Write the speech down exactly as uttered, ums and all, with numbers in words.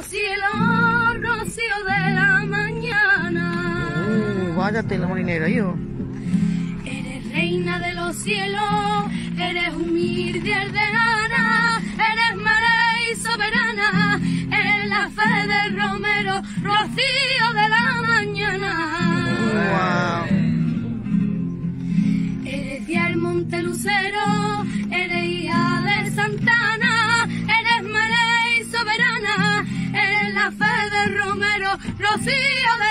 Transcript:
los cielos, rocío de la mañana. Uh, vaya tela molinera, yo. Eres reina de los cielos, eres humilde y ordenada, eres madre y soberana, eres la fe del romero, rocío de la mañana. Wow. Eres de Almonte Lucero, eres hija de Santana, eres madre y soberana, eres la fe del romero, rocío de